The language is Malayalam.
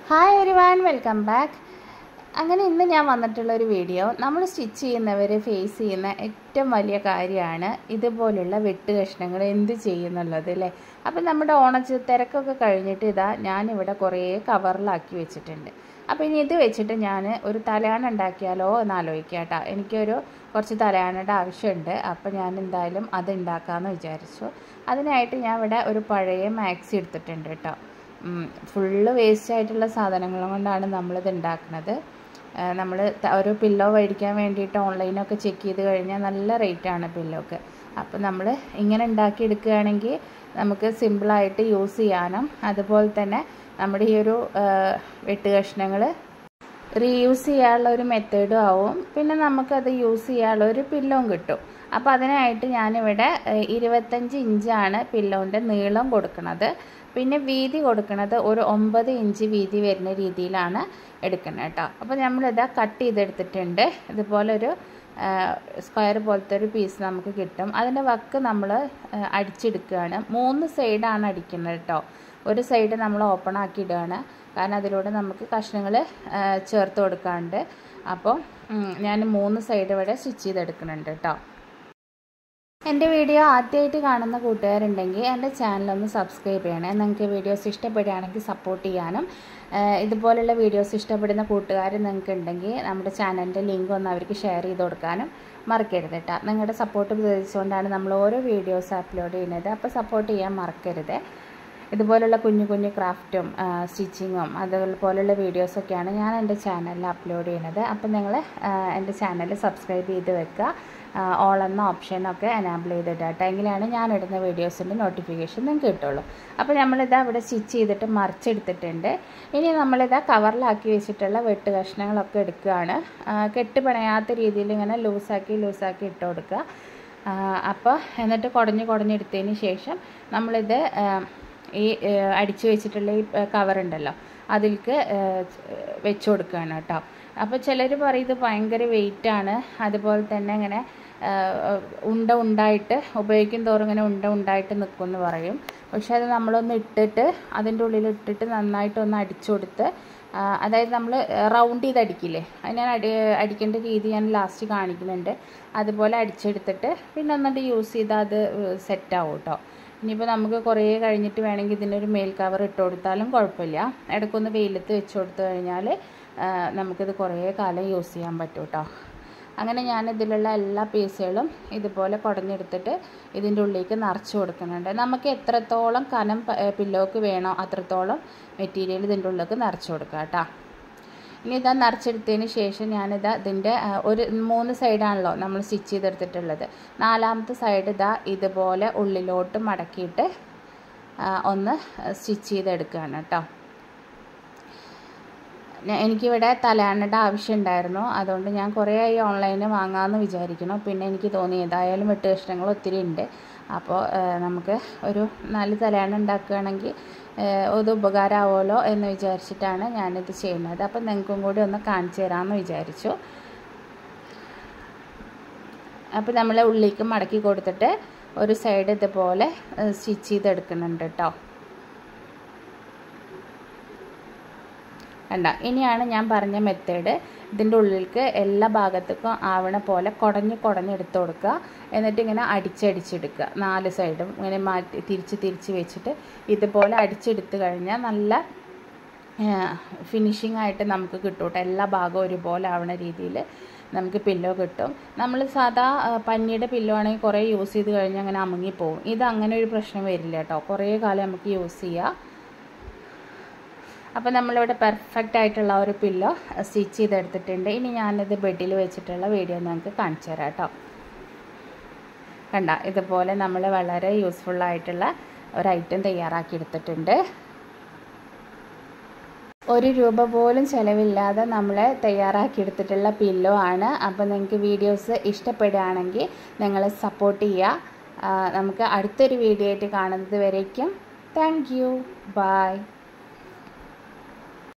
Hi everyone, welcome back. അങ്ങനെ ഇന്ന് ഞാൻ വന്നിട്ടുള്ളൊരു വീഡിയോ നമ്മൾ സ്റ്റിച്ച് ചെയ്യുന്നവർ ഫേസ് ചെയ്യുന്ന ഏറ്റവും വലിയ കാര്യമാണ് ഇതുപോലുള്ള വെട്ട് കഷ്ണങ്ങൾ എന്ത് ചെയ്യുന്നുള്ളത് അല്ലേ. അപ്പം നമ്മുടെ തിരക്കൊക്കെ കഴിഞ്ഞിട്ട് ഇതാ ഞാനിവിടെ കുറേ കവറിലാക്കി വെച്ചിട്ടുണ്ട്. അപ്പോൾ ഇനി ഇത് വെച്ചിട്ട് ഞാൻ ഒരു തലയാണ ഉണ്ടാക്കിയാലോ എന്ന് ആലോചിക്കാം കേട്ടോ. എനിക്കൊരു കുറച്ച് തലയാണയുടെ ആവശ്യമുണ്ട്. അപ്പോൾ ഞാൻ എന്തായാലും അത് ഉണ്ടാക്കാമെന്ന് വിചാരിച്ചു. അതിനായിട്ട് ഞാൻ ഇവിടെ ഒരു പഴയ മാക്സി എടുത്തിട്ടുണ്ട് കേട്ടോ. ഫുള്ള് വേസ്റ്റ് ആയിട്ടുള്ള സാധനങ്ങൾ കൊണ്ടാണ് നമ്മളിത് ഉണ്ടാക്കുന്നത്. നമ്മൾ ഒരു പില്ലോ മേടിക്കാൻ വേണ്ടിയിട്ട് ഓൺലൈനൊക്കെ ചെക്ക് ചെയ്ത് കഴിഞ്ഞാൽ നല്ല റേറ്റാണ് പില്ലോക്ക്. അപ്പോൾ നമ്മൾ ഇങ്ങനെ ഉണ്ടാക്കിയെടുക്കുകയാണെങ്കിൽ നമുക്ക് സിമ്പിളായിട്ട് യൂസ് ചെയ്യാനും അതുപോലെ തന്നെ നമ്മുടെ ഈ ഒരു വെട്ട് കഷ്ണങ്ങൾ റീയൂസ് ചെയ്യാനുള്ള ഒരു മെത്തേഡും ആവും. പിന്നെ നമുക്കത് യൂസ് ചെയ്യാനുള്ള ഒരു പില്ലോം കിട്ടും. അപ്പോൾ അതിനായിട്ട് ഞാനിവിടെ 25 ഇഞ്ചാണ് പില്ലോൻ്റെ നീളം കൊടുക്കുന്നത്. പിന്നെ വീതി കൊടുക്കുന്നത് ഒരു 9 ഇഞ്ച് വീതി വരുന്ന രീതിയിലാണ് എടുക്കുന്നത് കേട്ടോ. അപ്പോൾ നമ്മളിതാ കട്ട് ചെയ്തെടുത്തിട്ടുണ്ട്. ഇതുപോലൊരു സ്ക്വയർ പോലത്തെ ഒരു പീസ് നമുക്ക് കിട്ടും. അതിൻ്റെ വക്ക് നമ്മൾ അടിച്ചെടുക്കുകയാണ്. 3 സൈഡാണ് അടിക്കുന്നത് കേട്ടോ. ഒരു സൈഡ് നമ്മൾ ഓപ്പൺ ആക്കി ഇടുകയാണ്, കാരണം അതിലൂടെ നമുക്ക് കഷ്ണങ്ങൾ ചേർത്ത് കൊടുക്കാറുണ്ട്. അപ്പോൾ ഞാൻ 3 സൈഡ് ഇവിടെ സ്റ്റിച്ച് ചെയ്തെടുക്കുന്നുണ്ട് കേട്ടോ. എൻ്റെ വീഡിയോ ആദ്യമായിട്ട് കാണുന്ന കൂട്ടുകാരുണ്ടെങ്കിൽ എൻ്റെ ചാനലൊന്ന് സബ്സ്ക്രൈബ് ചെയ്യണേ. നിങ്ങൾക്ക് വീഡിയോസ് ഇഷ്ടപ്പെടുകയാണെങ്കിൽ സപ്പോർട്ട് ചെയ്യാനും, ഇതുപോലുള്ള വീഡിയോസ് ഇഷ്ടപ്പെടുന്ന കൂട്ടുകാർ നിങ്ങൾക്ക് ഉണ്ടെങ്കിൽ നമ്മുടെ ചാനലിൻ്റെ ലിങ്ക് ഒന്ന് അവർക്ക് ഷെയർ ചെയ്ത് കൊടുക്കാനും മറക്കരുത് കേട്ടോ. നിങ്ങളുടെ സപ്പോർട്ട് പ്രതീക്ഷിച്ചുകൊണ്ടാണ് നമ്മൾ ഓരോ വീഡിയോസ് അപ്ലോഡ് ചെയ്യുന്നത്. അപ്പോൾ സപ്പോർട്ട് ചെയ്യാൻ മറക്കരുത്. ഇതുപോലുള്ള കുഞ്ഞു കുഞ്ഞു ക്രാഫ്റ്റും സ്റ്റിച്ചിങ്ങും അതുപോലുള്ള വീഡിയോസൊക്കെയാണ് ഞാൻ എൻ്റെ ചാനലിൽ അപ്ലോഡ് ചെയ്യുന്നത്. അപ്പോൾ നിങ്ങൾ എൻ്റെ ചാനൽ സബ്സ്ക്രൈബ് ചെയ്ത് വെക്കുക. ഓൾ എന്ന ഓപ്ഷനൊക്കെ എനാബിൾ ചെയ്തിട്ട് എങ്കിലാണ് ഞാനിടുന്ന വീഡിയോസിൻ്റെ നോട്ടിഫിക്കേഷൻ നിങ്ങൾക്ക് കിട്ടുള്ളൂ. അപ്പോൾ നമ്മളിതാ ഇവിടെ സ്റ്റിച്ച് ചെയ്തിട്ട് മറിച്ചെടുത്തിട്ടുണ്ട്. ഇനി നമ്മളിതാ കവറിലാക്കി വെച്ചിട്ടുള്ള വെട്ട് കഷ്ണങ്ങളൊക്കെ എടുക്കുകയാണ്. കെട്ട് പിണയാത്ത രീതിയിൽ ഇങ്ങനെ ലൂസാക്കി ഇട്ട് കൊടുക്കുക. അപ്പോൾ എന്നിട്ട് കുടഞ്ഞെടുത്തതിന് ശേഷം നമ്മളിത് ഈ അടിച്ചു വെച്ചിട്ടുള്ള ഈ കവറുണ്ടല്ലോ അതിലേക്ക് വെച്ച് കൊടുക്കുകയാണ് കേട്ടോ. അപ്പോൾ ചിലർ പറയും ഇത് ഭയങ്കര വെയിറ്റാണ്, അതുപോലെ തന്നെ ഇങ്ങനെ ഉണ്ടായിട്ട് ഉപയോഗിക്കും തോറും ഇങ്ങനെ ഉണ്ടായിട്ട് നിൽക്കുമെന്ന് പറയും. പക്ഷെ അത് നമ്മളൊന്ന് ഇട്ടിട്ട് അതിൻ്റെ ഉള്ളിൽ ഇട്ടിട്ട് നന്നായിട്ടൊന്ന് അടിച്ചു കൊടുത്ത്, അതായത് നമ്മൾ റൗണ്ട് ചെയ്ത് അടിക്കില്ലേ, അത് ഞാൻ അടിക്കേണ്ട രീതി ഞാൻ ലാസ്റ്റ് കാണിക്കുന്നുണ്ട്. അതുപോലെ അടിച്ചെടുത്തിട്ട് പിന്നെ ഒന്നിട്ട് യൂസ് ചെയ്താൽ അത് സെറ്റാവും കേട്ടോ. ഇനിയിപ്പോൾ നമുക്ക് കുറേ കഴിഞ്ഞിട്ട് വേണമെങ്കിൽ ഇതിനൊരു മേൽ കവർ ഇട്ട് കൊടുത്താലും കുഴപ്പമില്ല. ഇടയ്ക്കൊന്ന് വെയിലത്ത് വെച്ച് കൊടുത്തു കഴിഞ്ഞാൽ നമുക്കിത് കുറേ കാലം യൂസ് ചെയ്യാൻ പറ്റും കേട്ടോ. അങ്ങനെ ഞാൻ ഇതിലുള്ള എല്ലാ പീസുകളും ഇതുപോലെ കുടഞ്ഞെടുത്തിട്ട് ഇതിൻ്റെ ഉള്ളിലേക്ക് നിറച്ച് കൊടുക്കുന്നുണ്ട്. നമുക്ക് എത്രത്തോളം കനം പില്ലോക്ക് വേണോ അത്രത്തോളം മെറ്റീരിയൽ ഇതിൻ്റെ ഉള്ളിലേക്ക് നിറച്ച് കൊടുക്കാം കേട്ടോ. ഇനി ഇതാ നിറച്ചെടുത്തതിന് ശേഷം ഞാനിതാ ഇതിൻ്റെ ഒരു 3 സൈഡാണല്ലോ നമ്മൾ സ്റ്റിച്ച് ചെയ്തെടുത്തിട്ടുള്ളത്. 4ാമത്തെ സൈഡ് ഇതാ ഇതുപോലെ ഉള്ളിലോട്ട് മടക്കിയിട്ട് ഒന്ന് സ്റ്റിച്ച് ചെയ്തെടുക്കുകയാണ് കേട്ടോ. എനിക്കിവിടെ തലയാണയുടെ ആവശ്യമുണ്ടായിരുന്നു, അതുകൊണ്ട് ഞാൻ കുറേ ആയി ഓൺലൈനിൽ വാങ്ങാമെന്ന് വിചാരിക്കണം. പിന്നെ എനിക്ക് തോന്നി ഏതായാലും വെട്ട് കഷ്ണങ്ങൾ ഒത്തിരി ഉണ്ട്. അപ്പോൾ നമുക്ക് ഒരു 4 തലയാണ ഉണ്ടാക്കുകയാണെങ്കിൽ അത് ഉപകാരമാവുമല്ലോ എന്ന് വിചാരിച്ചിട്ടാണ് ഞാനിത് ചെയ്യുന്നത്. അപ്പം നിങ്ങൾക്കും കൂടി ഒന്ന് കാണിച്ചു തരാമെന്ന് വിചാരിച്ചു. അപ്പോൾ നമ്മൾ ഉള്ളിലേക്ക് മടക്കി കൊടുത്തിട്ട് ഒരു സൈഡ് ഇതുപോലെ സ്റ്റിച്ച് ചെയ്തെടുക്കുന്നുണ്ട് കേട്ടോ. കണ്ട, ഇനിയാണ് ഞാൻ പറഞ്ഞ മെത്തേഡ്. ഇതിൻ്റെ ഉള്ളിലേക്ക് എല്ലാ ഭാഗത്തേക്കും ആവണ പോലെ കുടഞ്ഞെടുത്ത് കൊടുക്കുക. എന്നിട്ട് ഇങ്ങനെ അടിച്ചെടുക്കുക. 4 സൈഡും ഇങ്ങനെ മാറ്റി തിരിച്ച് വെച്ചിട്ട് ഇതുപോലെ അടിച്ചെടുത്ത് കഴിഞ്ഞാൽ നല്ല ഫിനിഷിംഗ് ആയിട്ട് നമുക്ക് കിട്ടും കേട്ടോ. എല്ലാ ഭാഗവും ഒരുപോലെ ആവണ രീതിയിൽ നമുക്ക് പില്ലോ കിട്ടും. നമ്മൾ സാധാ പഞ്ഞിയുടെ പില്ലോ ആണെങ്കിൽ കുറേ യൂസ് ചെയ്ത് കഴിഞ്ഞാൽ അങ്ങനെ അമുങ്ങിപ്പോവും. ഇത് അങ്ങനെ ഒരു പ്രശ്നം വരില്ല കേട്ടോ. കുറേ കാലം നമുക്ക് യൂസ് ചെയ്യാം. അപ്പോൾ നമ്മളിവിടെ പെർഫെക്റ്റ് ആയിട്ടുള്ള ഒരു പില്ലോ സ്റ്റിച്ച് ചെയ്തെടുത്തിട്ടുണ്ട്. ഇനി ഞാനിത് ബെഡിൽ വെച്ചിട്ടുള്ള വീഡിയോ നിങ്ങൾക്ക് കാണിച്ചു തരാം കേട്ടോ. കണ്ട, ഇതുപോലെ നമ്മൾ വളരെ യൂസ്ഫുള്ളായിട്ടുള്ള ഒരു ഐറ്റം തയ്യാറാക്കി എടുത്തിട്ടുണ്ട്. 1 രൂപ പോലും ചിലവില്ലാതെ നമ്മൾ തയ്യാറാക്കിയെടുത്തിട്ടുള്ള പില്ലോ ആണ്. അപ്പോൾ നിങ്ങൾക്ക് വീഡിയോസ് ഇഷ്ടപ്പെടുകയാണെങ്കിൽ നിങ്ങൾ സപ്പോർട്ട് ചെയ്യുക. നമുക്ക് അടുത്തൊരു വീഡിയോ ആയിട്ട് കാണുന്നത് വരേക്കും താങ്ക് യു, ബൈ.